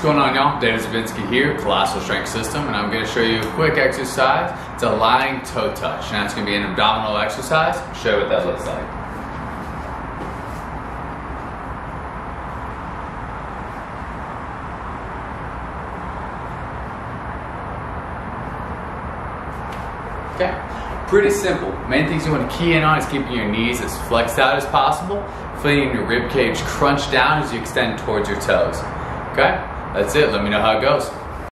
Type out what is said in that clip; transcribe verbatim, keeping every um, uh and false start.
going on, y'all? David Zabinski here, Colossal Strength System, and I'm going to show you a quick exercise. It's a lying toe touch. Now it's going to be an abdominal exercise. I'll show you what that looks like. Okay, pretty simple. Main things you want to key in on is keeping your knees as flexed out as possible, feeling your rib cage crunch down as you extend towards your toes. Okay, that's it. Let me know how it goes.